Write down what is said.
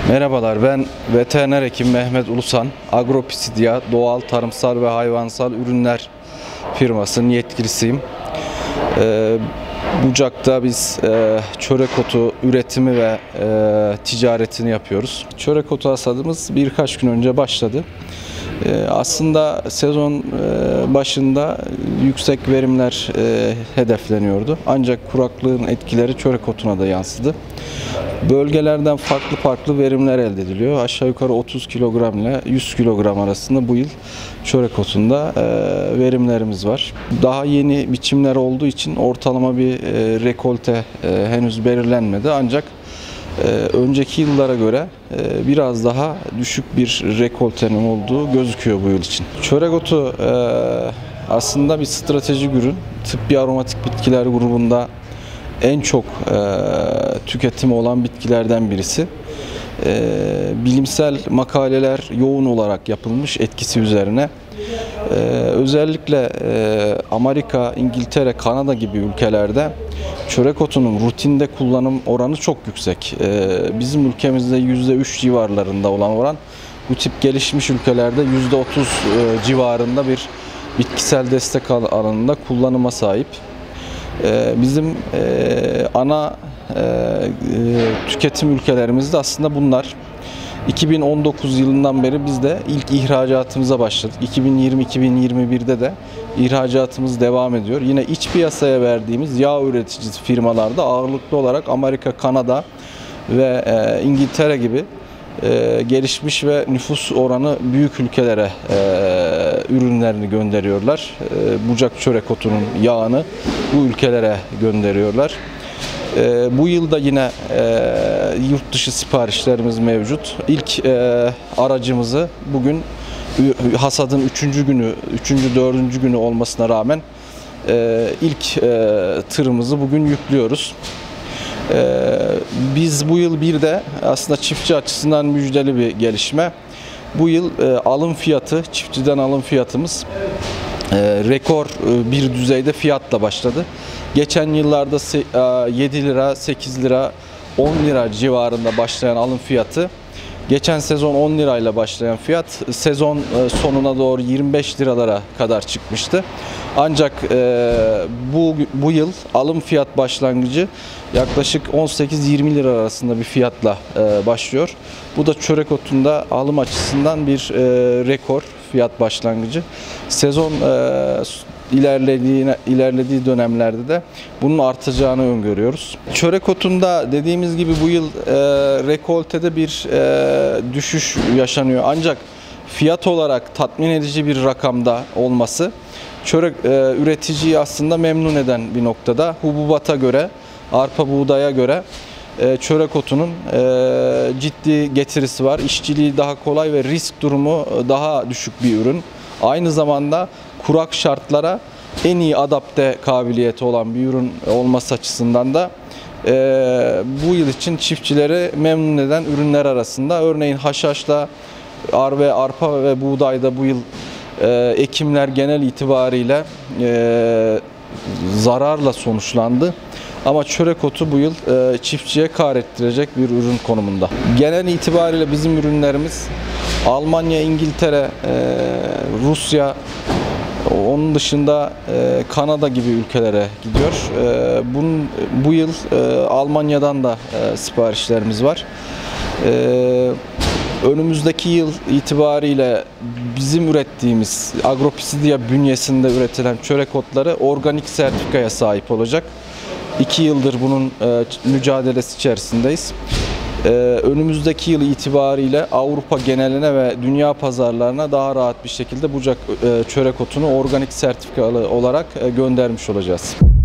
Merhabalar, ben veteriner hekim Mehmet Ulusan, Agropisidia Doğal Tarımsal ve Hayvansal Ürünler firmasının yetkilisiyim. Bucak'ta biz çörek otu üretimi ve ticaretini yapıyoruz. Çörek otu hasadımız birkaç gün önce başladı. Aslında sezon başında yüksek verimler hedefleniyordu. Ancak kuraklığın etkileri çörek otuna da yansıdı. Bölgelerden farklı verimler elde ediliyor. Aşağı yukarı 30 kilogram ile 100 kilogram arasında bu yıl çörek otunda verimlerimiz var. Daha yeni biçimler olduğu için ortalama bir rekolte henüz belirlenmedi. Ancak önceki yıllara göre biraz daha düşük bir rekoltenin olduğu gözüküyor bu yıl için. Çörek otu aslında bir stratejik ürün. Tıbbi aromatik bitkiler grubunda en çok tüketimi olan bitkilerden birisi. Bilimsel makaleler yoğun olarak yapılmış etkisi üzerine. Özellikle Amerika, İngiltere, Kanada gibi ülkelerde çörek otunun rutinde kullanım oranı çok yüksek. Bizim ülkemizde %3 civarlarında olan oran, bu tip gelişmiş ülkelerde %30 civarında bir bitkisel destek alanında kullanıma sahip. Bizim ana tüketim ülkelerimizde aslında bunlar. 2019 yılından beri biz de ilk ihracatımıza başladık. 2020-2021'de de ihracatımız devam ediyor. Yine iç piyasaya verdiğimiz yağ üreticisi firmalarda ağırlıklı olarak Amerika, Kanada ve İngiltere gibi gelişmiş ve nüfus oranı büyük ülkelere ürünlerini gönderiyorlar. Bucak çörek otunun yağını bu ülkelere gönderiyorlar. Bu yılda yine yurt dışı siparişlerimiz mevcut. İlk aracımızı bugün hasadın 3. günü, 3. 4. günü olmasına rağmen ilk tırımızı bugün yüklüyoruz. Biz bu yıl bir de aslında çiftçi açısından müjdeli bir gelişme. Bu yıl alım fiyatı, çiftçiden alım fiyatımız rekor bir düzeyde fiyatla başladı. Geçen yıllarda 7 lira, 8 lira, 10 lira civarında başlayan alım fiyatı, geçen sezon 10 lirayla başlayan fiyat sezon sonuna doğru 25 liralara kadar çıkmıştı. Ancak bu yıl alım fiyat başlangıcı yaklaşık 18-20 lira arasında bir fiyatla başlıyor. Bu da çörek otunda alım açısından bir rekor fiyat başlangıcı. Sezon ilerlediği dönemlerde de bunun artacağını öngörüyoruz. Çörek otunda dediğimiz gibi bu yıl rekoltede bir düşüş yaşanıyor. Ancak fiyat olarak tatmin edici bir rakamda olması çörek üreticiyi aslında memnun eden bir noktada. Hububata göre, arpa buğdaya göre çörek otunun ciddi getirisi var. İşçiliği daha kolay ve risk durumu daha düşük bir ürün. Aynı zamanda kurak şartlara en iyi adapte kabiliyeti olan bir ürün olması açısından da bu yıl için çiftçileri memnun eden ürünler arasında. Örneğin haşhaşla arpa ve buğdayda bu yıl ekimler genel itibariyle zararla sonuçlandı. Ama çörek otu bu yıl çiftçiye kar ettirecek bir ürün konumunda. Genel itibariyle bizim ürünlerimiz Almanya, İngiltere, Rusya, onun dışında Kanada gibi ülkelere gidiyor. Bu yıl Almanya'dan da siparişlerimiz var. Önümüzdeki yıl itibariyle bizim ürettiğimiz Agropisidia bünyesinde üretilen çörek otları organik sertifikaya sahip olacak. 2 yıldır bunun mücadelesi içerisindeyiz. Önümüzdeki yıl itibariyle Avrupa geneline ve dünya pazarlarına daha rahat bir şekilde Bucak çörek otunu organik sertifikalı olarak göndermiş olacağız.